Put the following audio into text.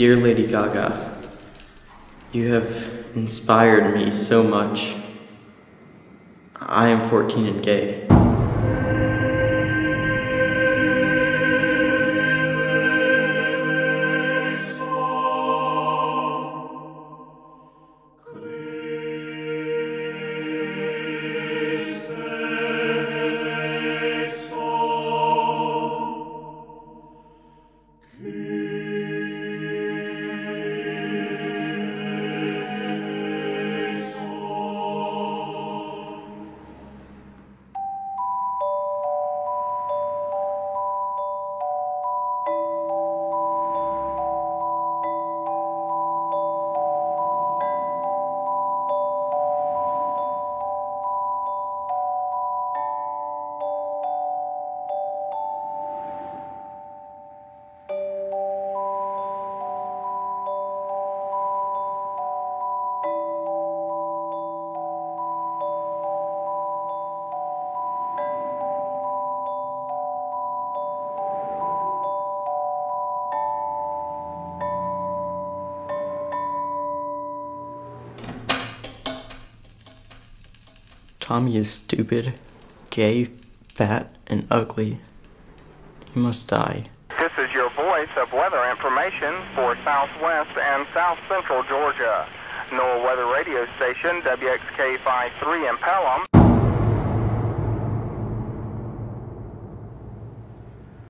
Dear Lady Gaga, you have inspired me so much. I am 14 and gay. Tommy is stupid, gay, fat, and ugly. He must die. This is your voice of weather information for Southwest and South Central Georgia. NOAA Weather Radio Station, WXK-53 in Pelham.